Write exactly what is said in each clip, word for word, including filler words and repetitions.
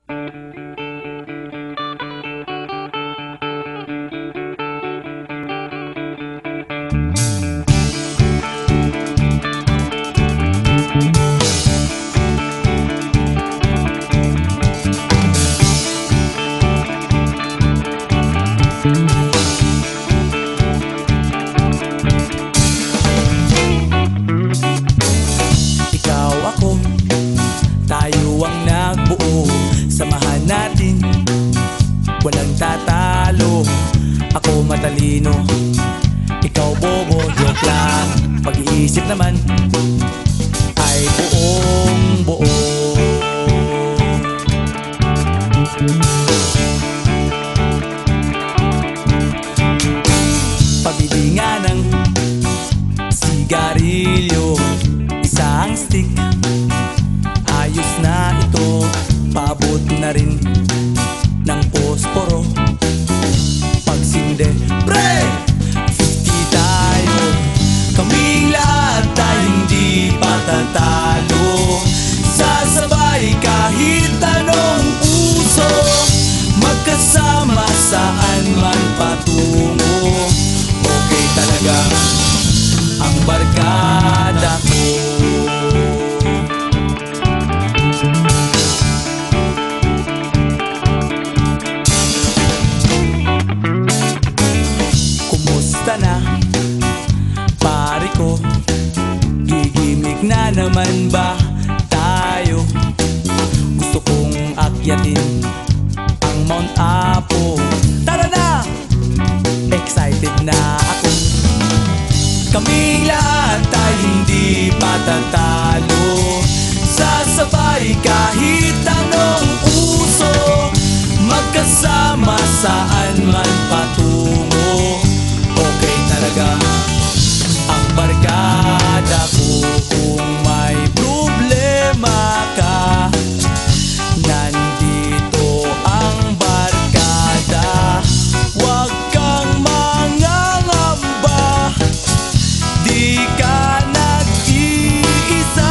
Samahan natin, walang tatalo. Ako matalino, ikaw bobo. Joke lang, pag-iisip naman ay buong buo. Pabili nga ng sigarilyo, isang stick, ayos na ito. Paabot na rin ng posporo. Pagsinde, pre! fifty tayo, kaming lahat tayo hindi patatalo. Sasabay kahit anong uso, magkasama saan man patungo. Okay talaga ang barkada ko. Na pare ko, gigimik na naman ba tayo? Gusto kong akyatin ang Mount Apo. Tara na! Excited na ako. Kaming lahat tayo hindi patatalo. Sasabay kahit anong uso, magkasama saan man patungo. Okay talaga ang barkada ko. Kung may problema ka, nandito ang barkada. Huwag kang mangangamba, di ka nag-iisa.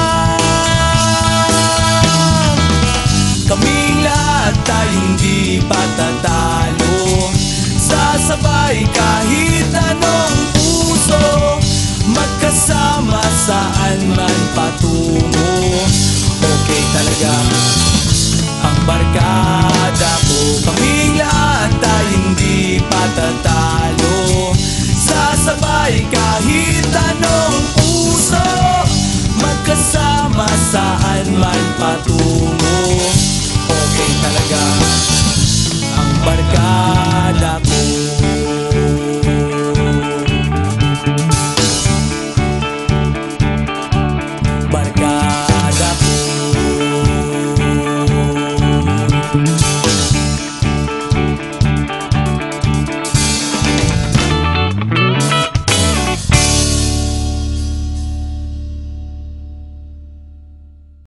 Kaming lahat tayo hindi patatalo. Sasabay kahit anong puso, magkasama saan man patungo. Okay talaga ang barkada ko. Kaming lahat tayo hindi patatalo. Sasabay kahit anong puso, magkasama saan man patungo.